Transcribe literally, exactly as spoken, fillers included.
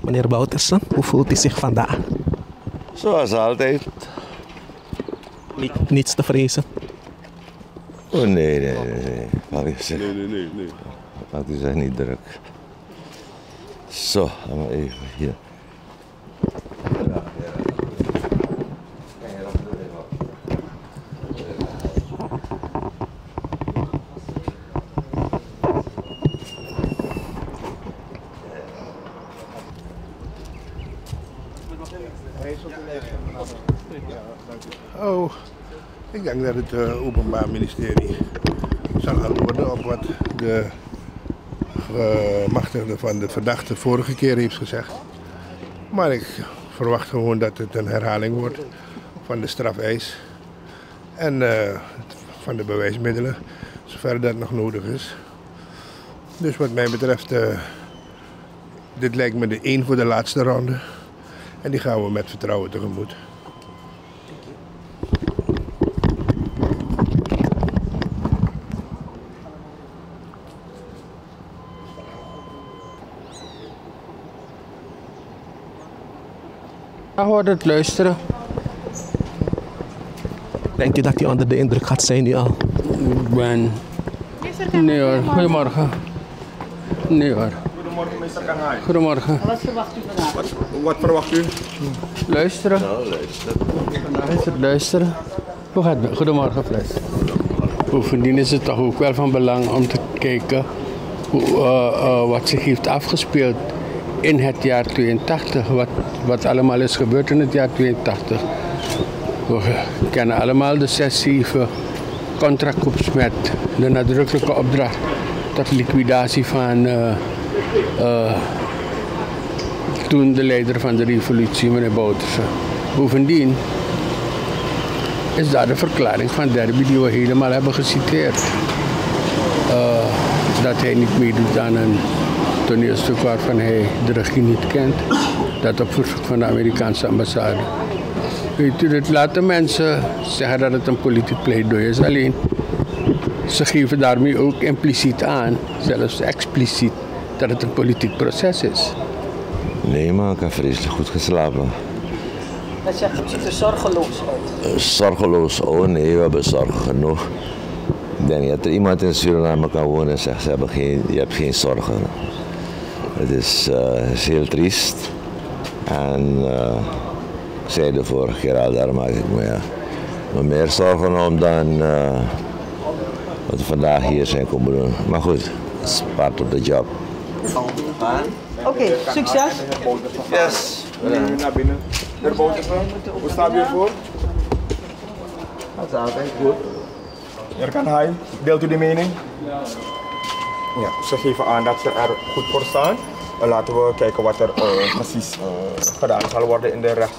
Meneer Boutersen, hoe voelt u zich vandaag? Zoals altijd. Niet, niets te vrezen. Oh nee, nee, nee. nee. Maak u zich, Nee, nee, nee, nee. maak u zich niet druk. Zo, gaan we even hier. Oh, ik denk dat het uh, Openbaar Ministerie zal antwoorden op wat de gemachtigde van de verdachte vorige keer heeft gezegd. Maar ik verwacht gewoon dat het een herhaling wordt van de strafeis en uh, van de bewijsmiddelen, zover dat nog nodig is. Dus wat mij betreft, uh, dit lijkt me de één voor de laatste ronde en die gaan we met vertrouwen tegemoet. Ja, hoor het luisteren. Denkt u dat u onder de indruk gaat zijn nu al? Ik ben... Nee hoor, goedemorgen. Nee hoor. Goedemorgen, meester Kanghai. Goedemorgen. Wat verwacht u vandaag? Wat, wat verwacht u? Luisteren. Nou, luister. Vandaag is het luisteren. Hoe gaat het? Goedemorgen, Fles. Bovendien is het toch ook wel van belang om te kijken hoe, uh, uh, wat zich heeft afgespeeld in het jaar tweeëntachtig. Wat, wat allemaal is gebeurd in het jaar tweeëntachtig. We kennen allemaal de zes, zeven contractcoups met de nadrukkelijke opdracht tot liquidatie van uh, uh, toen de leider van de revolutie, meneer Boutersen. Bovendien is daar de verklaring van Derby die we helemaal hebben geciteerd. Uh, dat hij niet meedoet aan een toneelstuk waarvan hij de regie niet kent. Dat op verzoek van de Amerikaanse ambassade. Weet u, het laten mensen zeggen dat het een politiek pleidooi is. Alleen, ze geven daarmee ook impliciet aan, zelfs expliciet, dat het een politiek proces is. Nee man, ik heb vreselijk goed geslapen. Hij zegt, het ziet er zorgeloos uit. Uh, zorgeloos, oh nee, we hebben zorgen genoeg. Ik denk niet dat er iemand in Suriname kan wonen en zegt, ze hebben geen, je hebt geen zorgen. Het is, uh, is heel triest. En uh, ik zei de vorige keer al, daar maak ik me, ja, me meer zorgen om dan uh, wat we vandaag hier zijn komen doen. Maar goed, het is part of the job. Oké, okay, succes. Yes. Nu naar binnen. Meneer Boutersen, hoe staat u ervoor? Dat is altijd goed. Meneer Kanghai, deelt u die mening? Ja, ze geven aan dat ze er goed voor staan. En laten we kijken wat er uh, precies uh, gedaan zal worden in de recht.